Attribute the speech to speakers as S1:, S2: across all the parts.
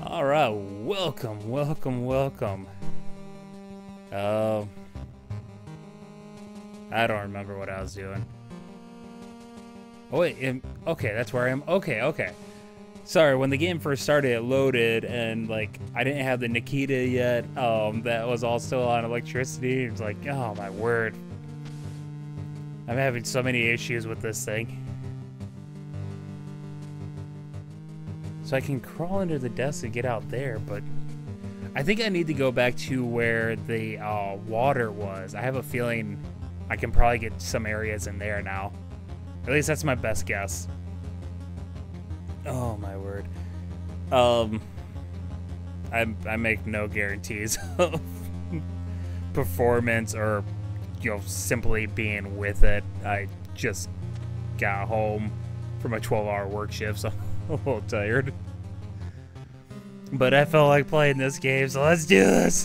S1: All right, welcome, welcome, welcome. I don't remember what I was doing. Oh wait, okay, that's where I am. Okay. Sorry, when the game first started, it loaded, and like I didn't have the Nikita yet. That was all still on electricity. It was like, oh my word, I'm having so many issues with this thing. So I can crawl under the desk and get out there, but I think I need to go back to where the water was. I have a feeling I can probably get some areas in there now. At least that's my best guess. Oh my word. I make no guarantees of performance or, simply being with it. I just got home from a 12-hour work shift, so I'm a little tired. But I felt like playing this game, so let's do this!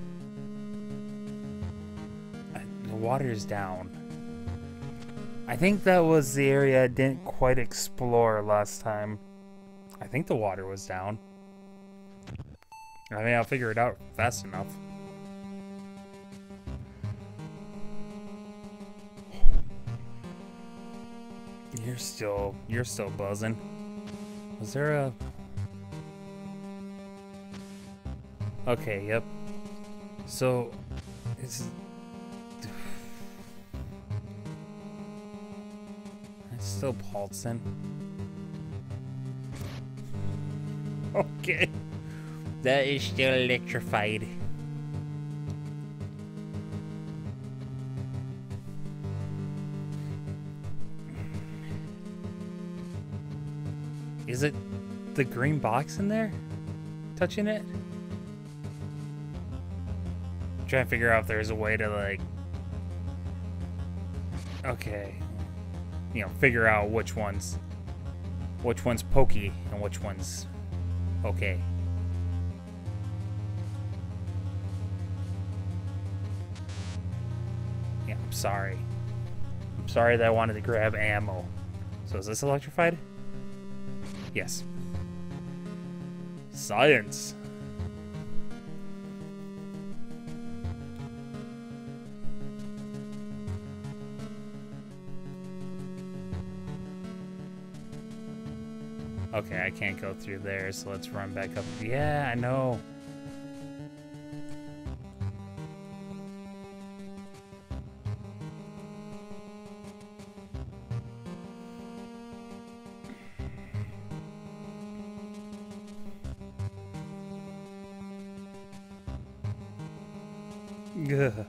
S1: The water's down. I think that was the area I didn't quite explore last time. I think the water was down. I mean, I'll figure it out fast enough. You're still buzzing. Was there a... Okay, yep. So, it's still pulsing. Okay. That is still electrified. Is it the green box in there? Touching it? I'm trying to figure out if there's a way to, like... Okay. Figure out which one's pokey and which one's okay. Yeah, I'm sorry. I'm sorry that I wanted to grab ammo. So is this electrified? Yes. Science. Okay, I can't go through there, so let's run back up. Yeah, I know. Gah.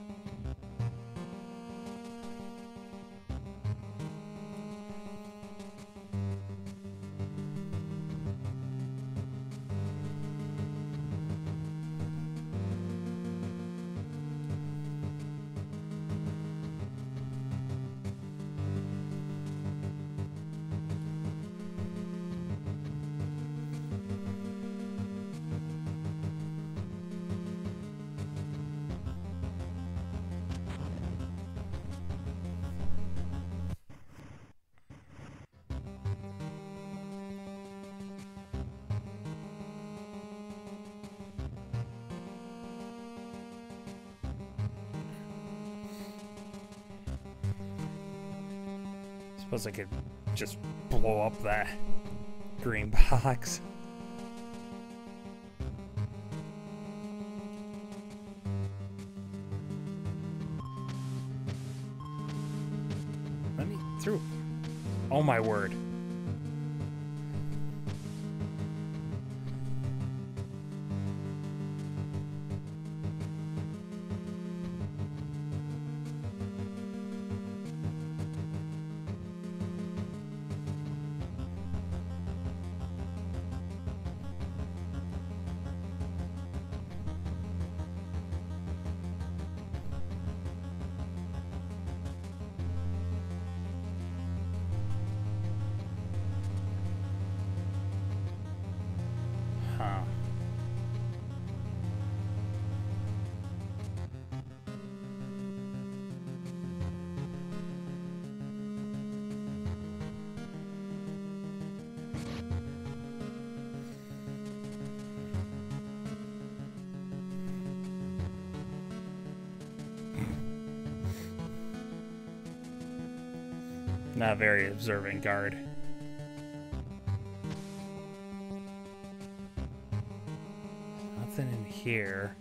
S1: Suppose I could just blow up that green box. Let me through. Oh my word. Huh. Not a very observant guard. Nothing in here.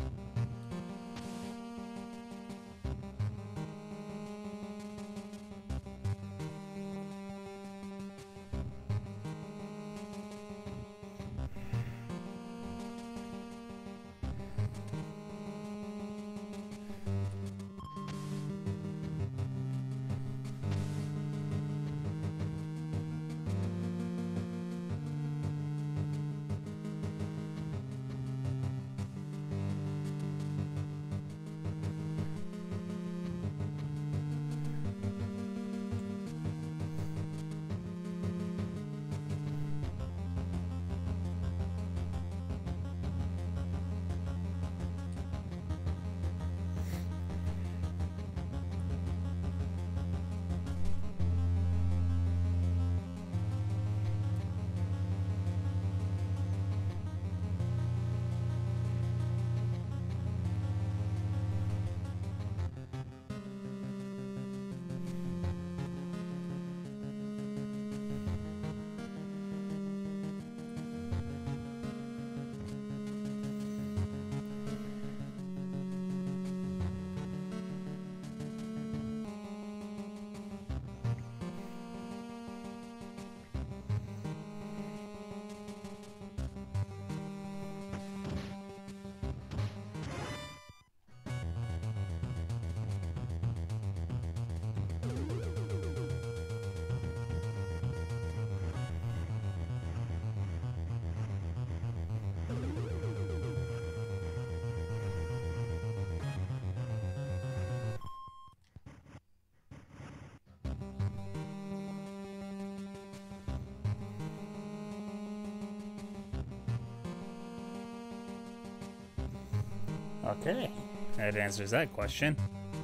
S1: Okay, that answers that question.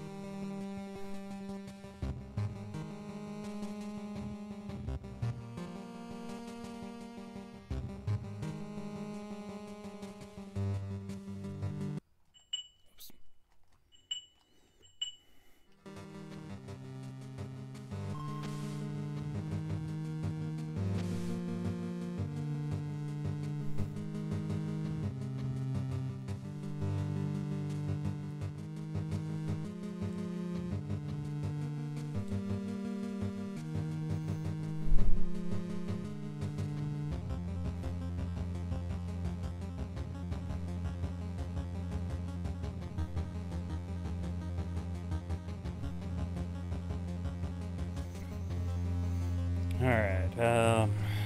S1: Oops. All right.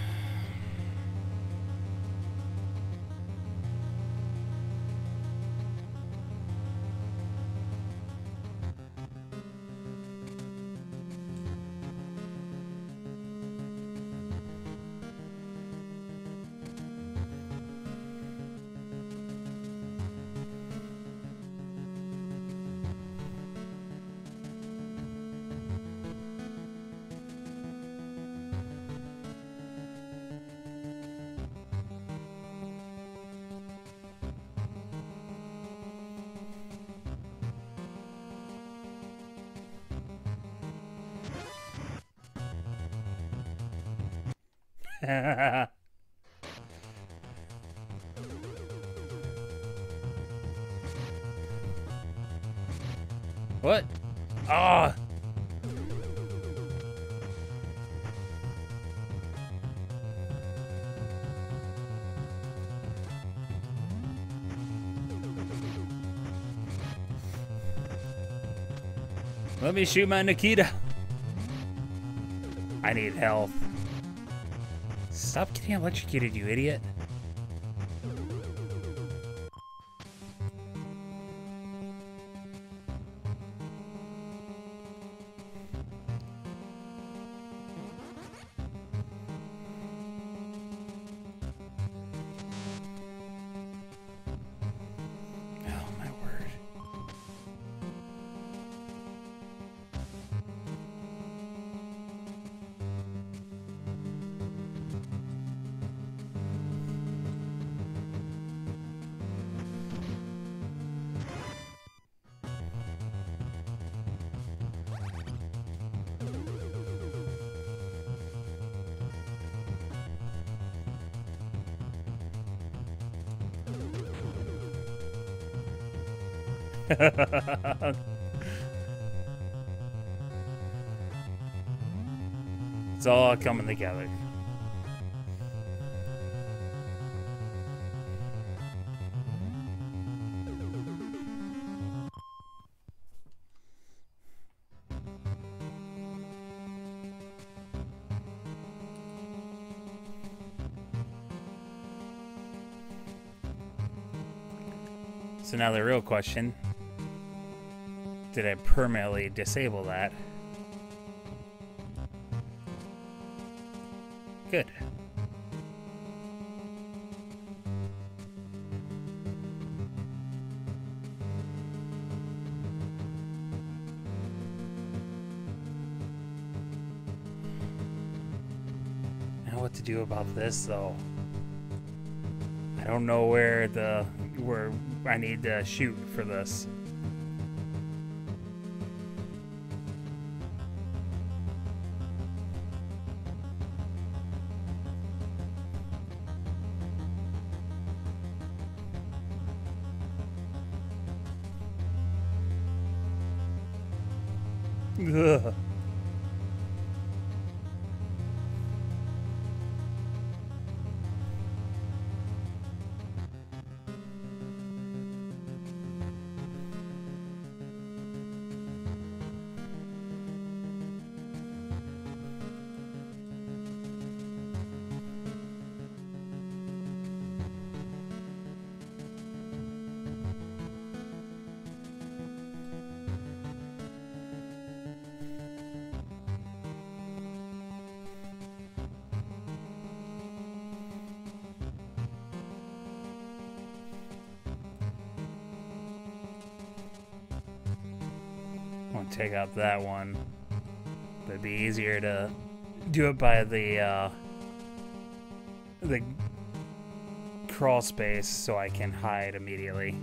S1: What? Ah! Let me shoot my Nikita. I need health. Stop getting electrocuted, you idiot. Oh, my word. It's all coming together. So now the real question, did I permanently disable that? Good. Now what to do about this though? I don't know where I need to shoot for this. Ugh. I'll take out that one. But it'd be easier to do it by the crawl space so I can hide immediately.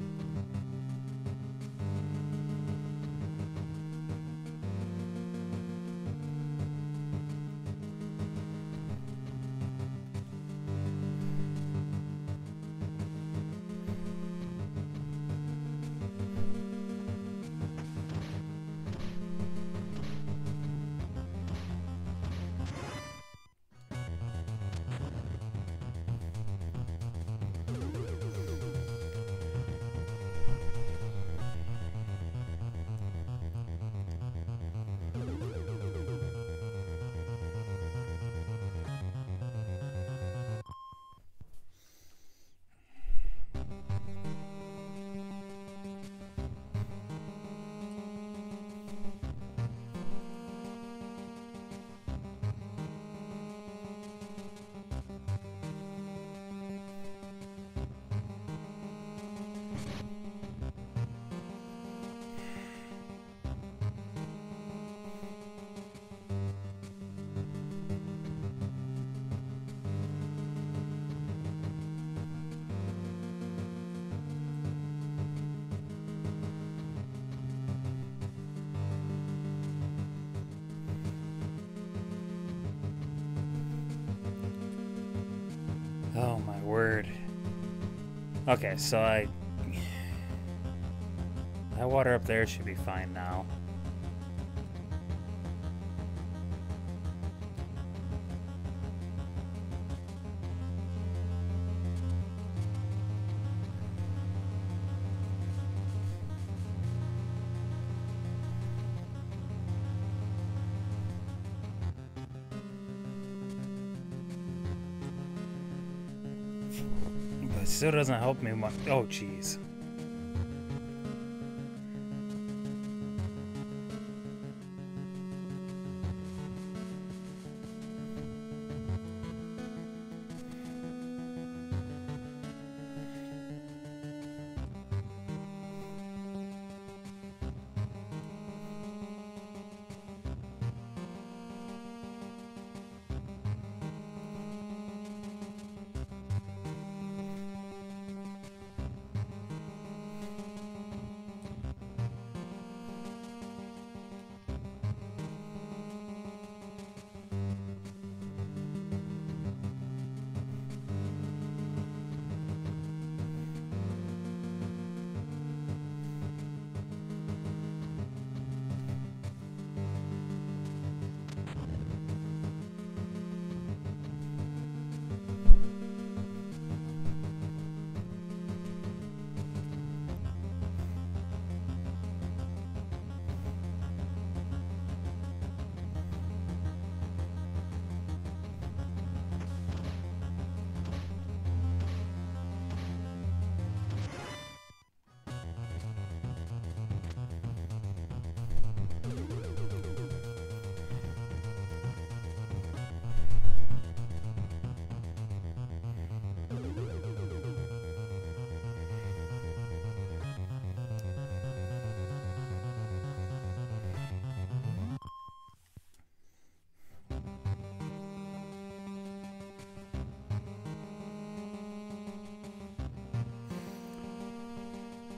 S1: Oh my word. Okay, so that water up there should be fine now. But it still doesn't help me much. Oh, jeez.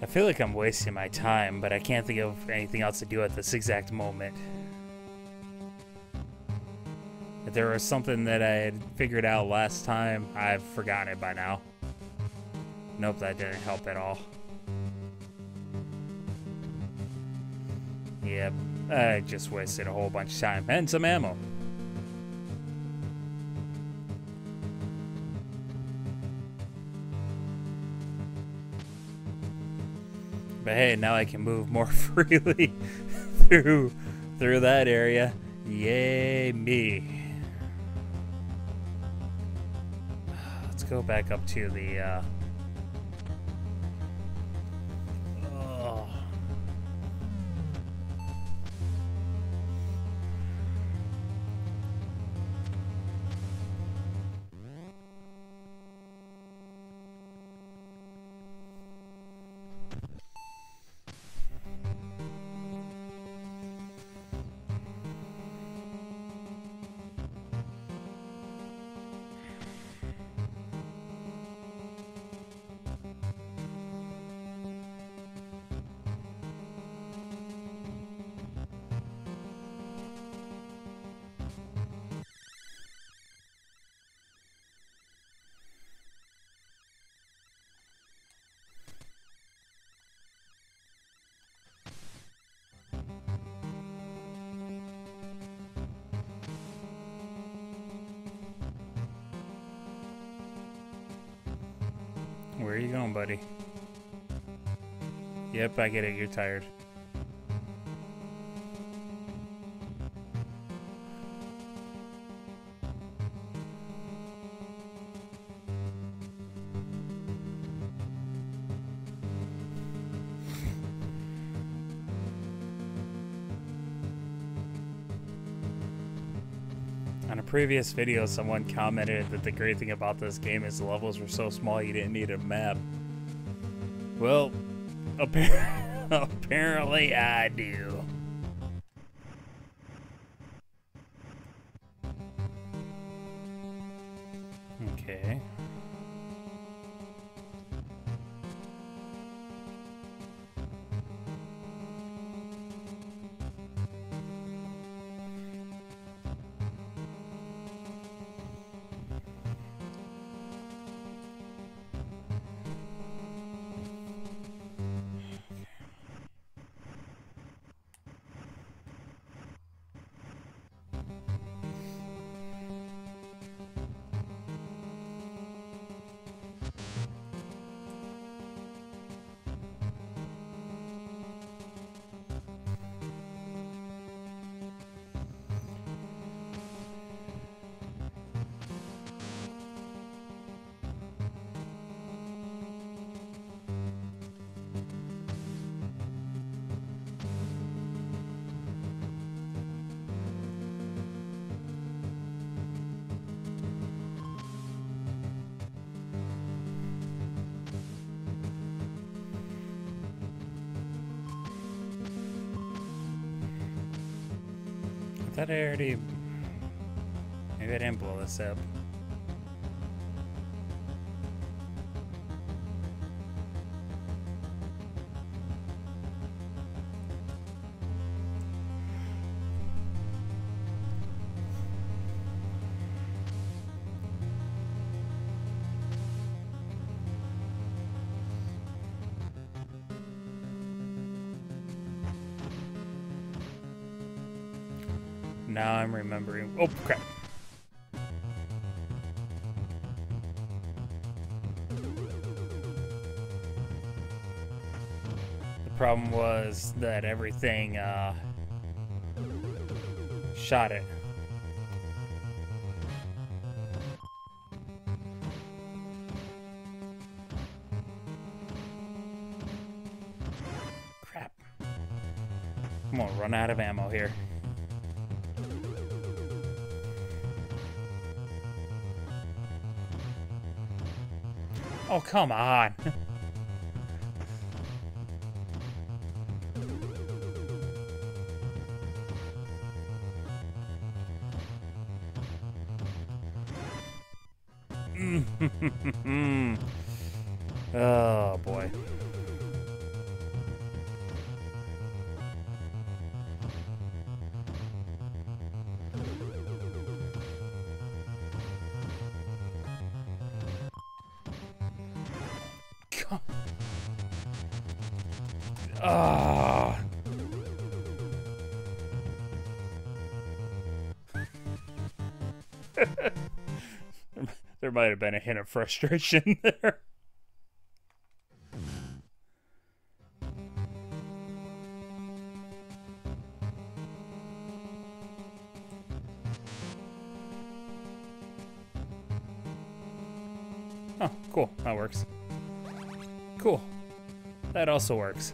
S1: I feel like I'm wasting my time, but I can't think of anything else to do at this exact moment. If there was something that I had figured out last time, I've forgotten it by now. Nope, that didn't help at all. Yep, I just wasted a whole bunch of time and some ammo. But hey, now I can move more freely through that area. Yay me. Let's go back up to the where are you going, buddy? Yep, I get it. You're tired. On a previous video, someone commented that the great thing about this game is the levels were so small you didn't need a map. Well, apparently I do. Okay. I thought I already... Maybe I didn't blow this up. Now I'm remembering. Oh, crap. The problem was that everything shot it. Crap. I'm gonna run out of ammo here. Oh, come on. Oh, boy. Ah. There might have been a hint of frustration there. Oh, cool. That works. Cool. That also works.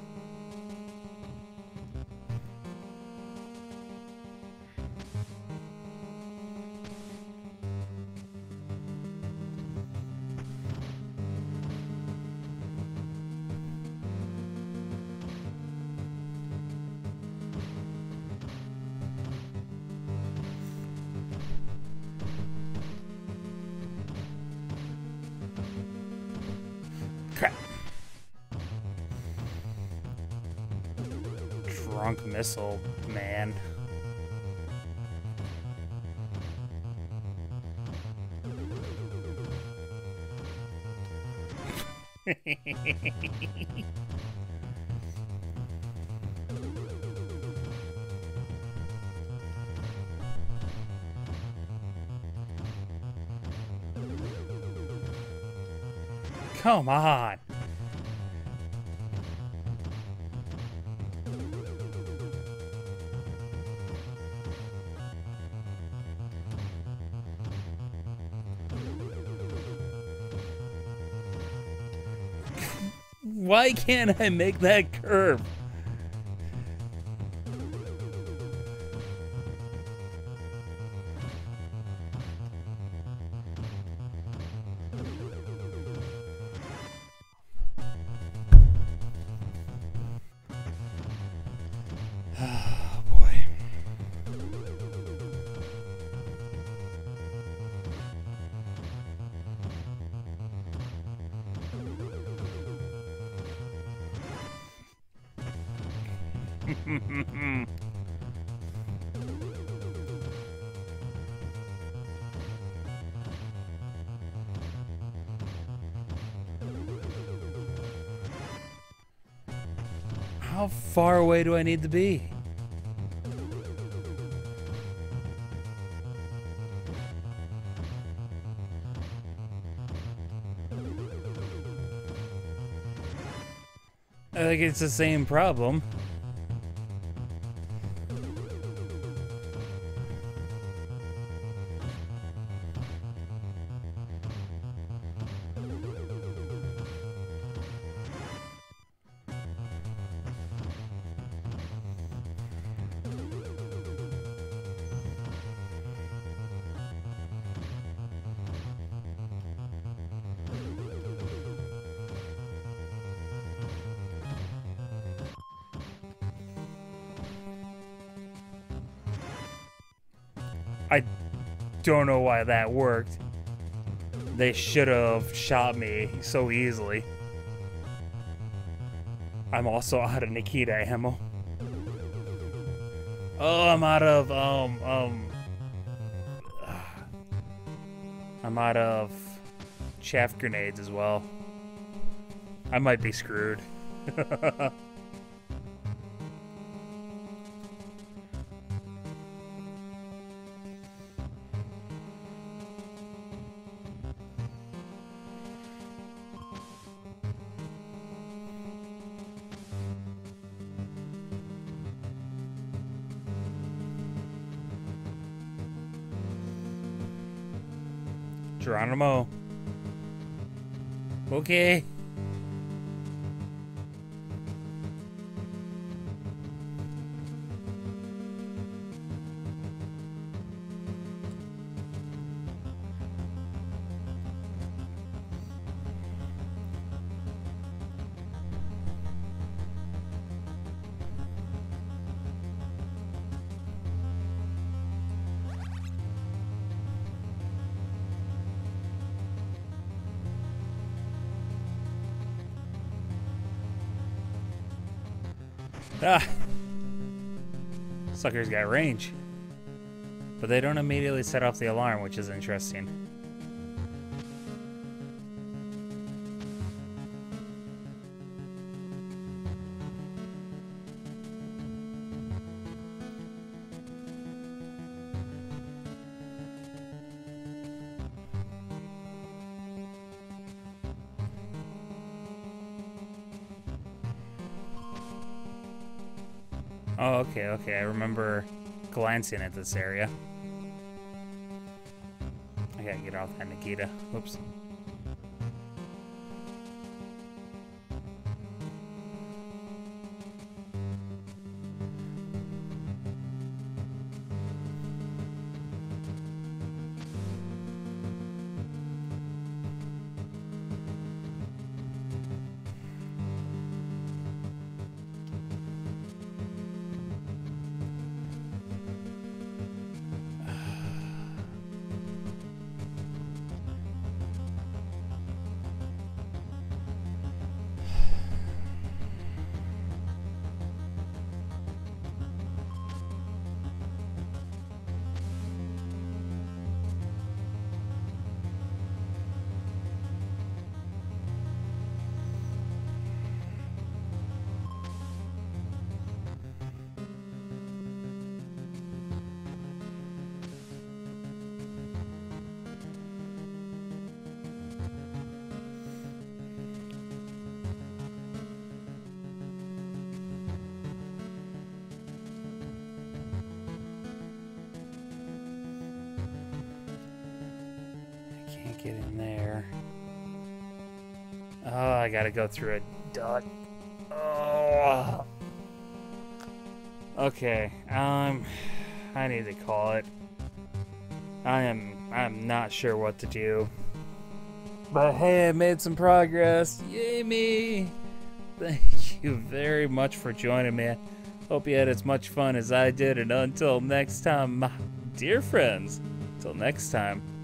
S1: Crap. Drunk missile, man. Come on. Why can't I make that curve? Oh boy. How far away do I need to be? I think it's the same problem. I don't know why that worked. They should have shot me so easily. I'm also out of Nikita ammo. Oh, I'm out of, I'm out of chaff grenades as well. I might be screwed. Geronimo. Okay. Ah. Suckers got range. But they don't immediately set off the alarm, which is interesting. Oh, okay, okay. I remember glancing at this area. I gotta get off that Nikita. Oops. Can't get in there. Oh, I gotta go through a dot. Oh. Okay. I need to call it. I'm not sure what to do. But hey, I made some progress. Yay me! Thank you very much for joining me. Hope you had as much fun as I did, and until next time, my dear friends, until next time.